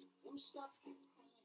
Stop crying,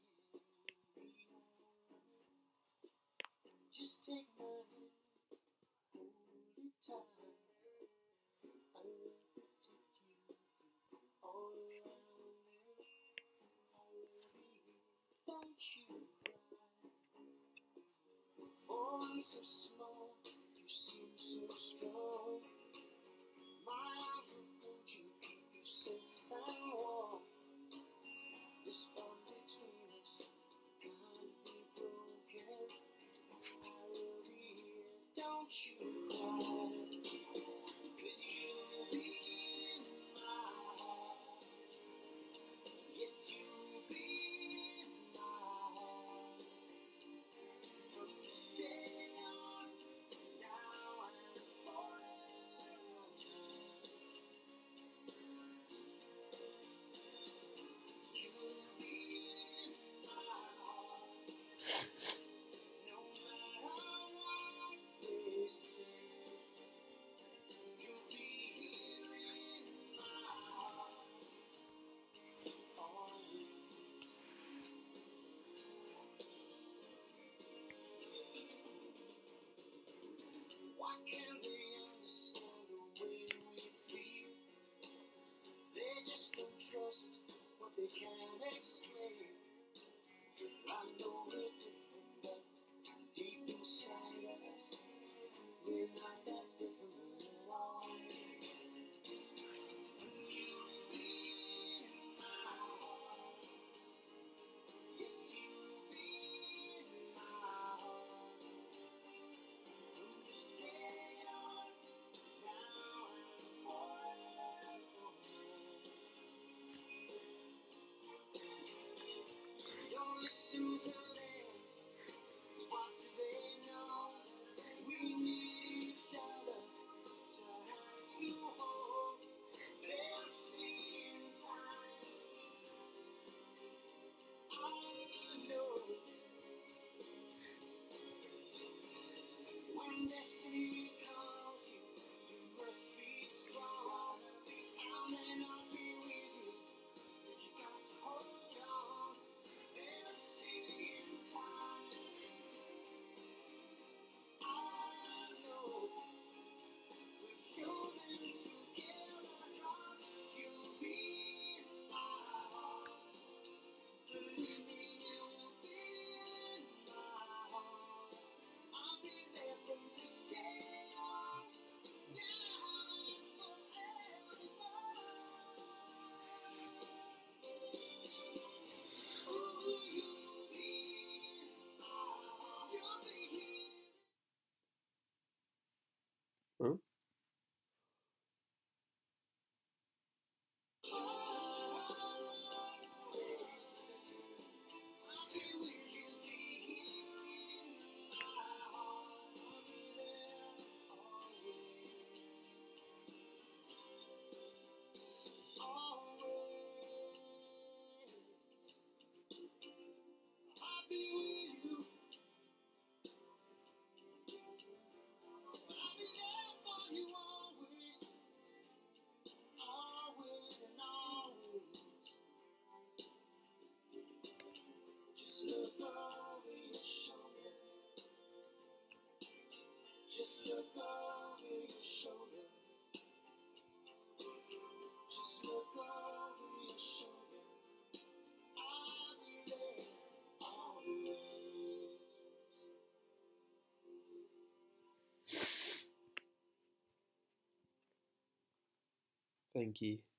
just take my hand, hold it tight. I will protect you from all around me. I will be here, don't you cry. Voice so small, you seem so strong. My arms will hold you, keep you safe and warm. This bond between us can't be broken. I will be here, don't you cry. 'Cause you'll be in my heart. Yes, you'll be in my heart. From this day on, now and forever. You'll be in my heart. No matter what they say, you'll be here in my heart always. Why can't they understand the way we feel? They just don't trust what they can't explain. I know we're different, but deep inside us, we're not that different at all. And you'll be in my heart. Yes, you'll be in my heart. From this day on, now and forever. Don't listen to them, 'cause what do they know? We need each other to have to hold. They'll see in time. I know when destiny calls you, you must be strong. I may not be with you, but you got to hold on. They'll see in time. I know we'll show them together, 'cause you'll be in my heart. Believe me, you'll be in my heart. I'll be there from this day on, now and forevermore. Ooh, you'll be in my heart. You'll be here. Huh? Just look over your shoulder. Just look over your shoulder. I'll be there always. Thank you.